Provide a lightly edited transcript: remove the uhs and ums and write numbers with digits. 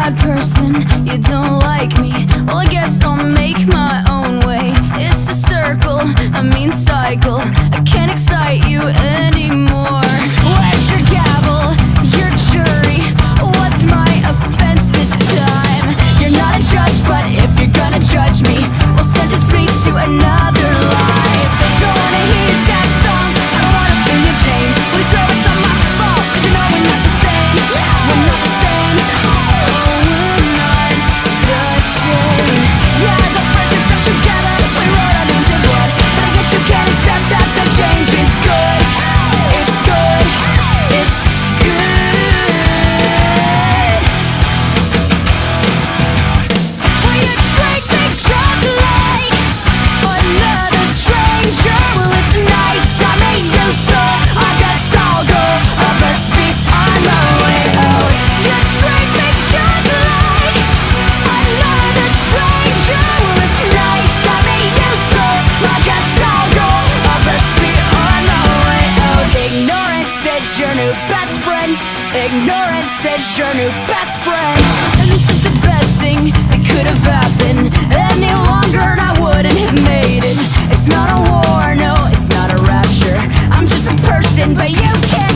bad person, you don't like me. Well, I guess I'll make my own way. It's a circle, a mean cycle. I can't excite you anymore. Where's your gavel, your jury? What's my offense this time? You're not a judge, but if you're gonna judge me, well, sentence me to another life. Don't wanna hear your sad songs, I don't wanna feel your pain. But it's always not my fault, 'cause you know we're not the same. We're not the same. Oh, we're not the same. Yeah, the friends are stuck together, we wrote our names in blood. But I guess you can't accept that the change is good. It's good, it's good. Will you treat me just like another stranger? Well, it's nice to meet you, so I guess I'll go. I best be on my way out. You treat me just like another stranger. Well, it's nice to meet you, so I guess I'll go. I best be on my way out. Ignorance is your new best friend. Ignorance is your new best friend. And this is the best thing that could have happened. Any longer and I wouldn't have made it. It's not a war, no, it's not a rapture. I'm just a person, but you can't